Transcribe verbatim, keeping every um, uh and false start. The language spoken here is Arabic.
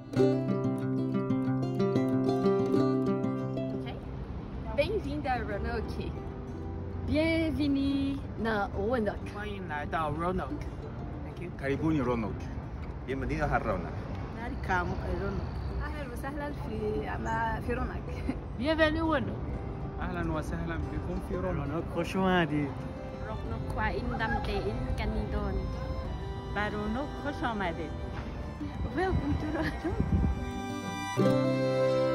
Bem-vindo a Roanoke. Bienvenue na Roanoke. 欢迎来到 Roanoke. Thank you. Karibuni Roanoke. Bienvenidos a Roanoke. Welcome to Roanoke. أهلا وسهلا في في رونق. Bienvenue Roanoke. أهلا وسهلا بكم في رونوك. خوش اومدید. رونق و این دمته این کنیدون. بر رونوک خوش آمدید. Welcome to Roanoke.